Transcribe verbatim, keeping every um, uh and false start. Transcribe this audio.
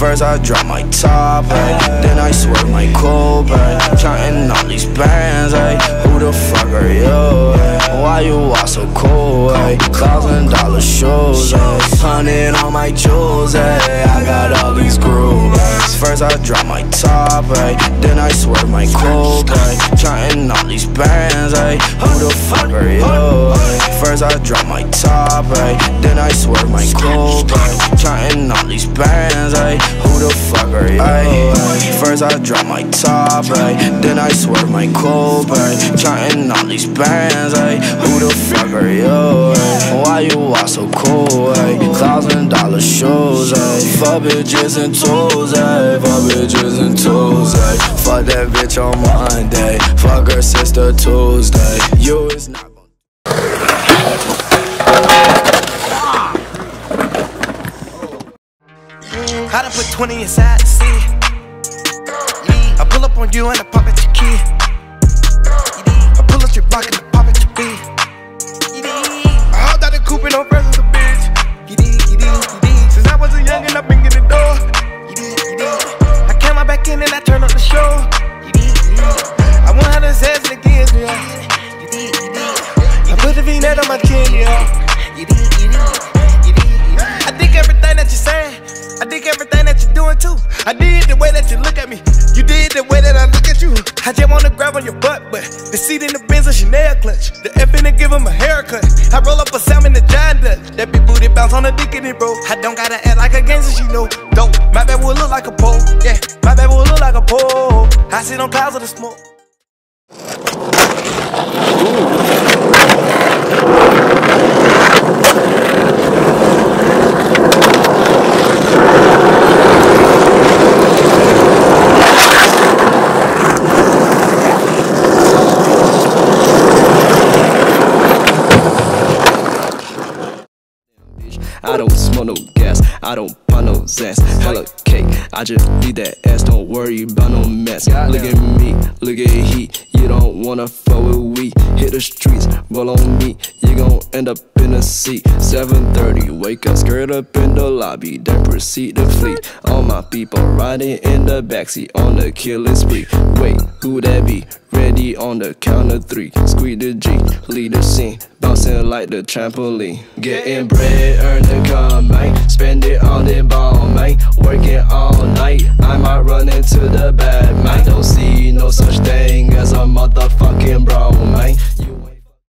First I drop my top, ay, then I swerve my coupe, ay, counting all these bands, ay, who the fuck are you, ay, why you walk so cool, ay, thousand dollar shows, ay, hundred on my jewels, ay, I got all these grooves. First I drop my top, ay, then I swerve my coupe, ay, counting all these bands, ay, who the fuck are you, ay, first I drop my top, ay, then I swerve my coupe, ay, counting all these bands, ay, who the fuck are you, ay, first I drop my top, ay, then I swerve my coupe, ay, counting all these bands, ay, who the fuck are you, ay, why you walk so cool, ay, thousand dollar shows, ay, fuck bitches and tools, ay, fuck bitches and tools, ay, fuck that bitch on Monday, fuck her sister Tuesday, you is not. I done put twenty inside the city. I pull up on you and I pop at your key. I pull up your block and I pop at your beat. I hopped out the coupe and no presents a bitch. Since I was a youngin', I been in the door. I came out back in and I turned up the show. I want how to say it again, yeah. I put the V-net on my chin, yeah. I dig everything that you're saying. I dig everything that you're doing too. I did the way that you look at me. You did the way that I look at you. I just wanna grab on your butt, but the seat in the Benz a Chanel clutch. The F in to give him a haircut. I roll up a salmon the John Dutch. That big booty bounce on the dick in it, bro. I don't gotta act like a gangster, she know. Dope. My bad will look like a pole. Yeah, my bad will look like a pole. I sit on clouds of the smoke. I don't smoke no gas, I don't buy no zest. Hella cake, I just leave that ass, don't worry about no mess. Look at me, look at heat, you don't wanna fuck with we. Hit the streets, roll on me, you gon' end up in a seat. seven thirty, wake up, skirt up in the lobby, then proceed to flee. All my people riding in the backseat on the killing spree. Wait, who that be? Ready on the count of three. Squeeze the G, lead the scene, bouncing like the trampoline. Getting bread, earn the come, man. Spend it on the ball, man. Working all night, I might run into the bad, man. Don't see no such thing as a motherfucking bro, man.